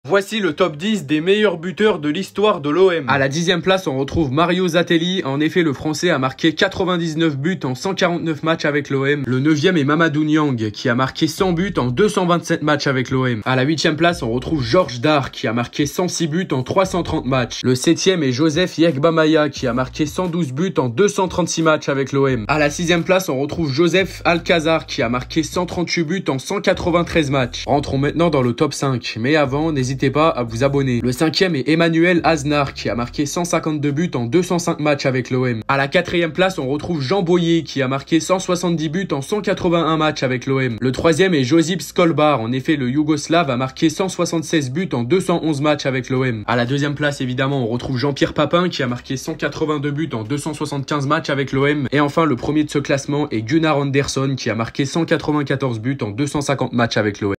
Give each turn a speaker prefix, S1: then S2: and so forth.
S1: Voici le top 10 des meilleurs buteurs de l'histoire de l'OM.
S2: À la 10e place, on retrouve Mario Zatelli. En effet, le Français a marqué 99 buts en 149 matchs avec l'OM. Le 9e est Mamadou Niang, qui a marqué 100 buts en 227 matchs avec l'OM. À la 8e place, on retrouve Georges Dar, qui a marqué 106 buts en 330 matchs. Le 7e est Joseph Yegbamaya, qui a marqué 112 buts en 236 matchs avec l'OM. À la 6e place, on retrouve Joseph Alcazar, qui a marqué 138 buts en 193 matchs. Rentrons maintenant dans le top 5. Mais avant, n'hésitez pas à vous abonner. Le 5e est Emmanuel Aznar, qui a marqué 152 buts en 205 matchs avec l'OM. À la 4e place, on retrouve Jean Boyer, qui a marqué 170 buts en 181 matchs avec l'OM. Le 3e est Josip Skolbar. En effet, le Yougoslave a marqué 176 buts en 211 matchs avec l'OM. À la 2e place, évidemment, on retrouve Jean-Pierre Papin, qui a marqué 182 buts en 275 matchs avec l'OM. Et enfin, le premier de ce classement est Gunnar Andersson, qui a marqué 194 buts en 250 matchs avec l'OM.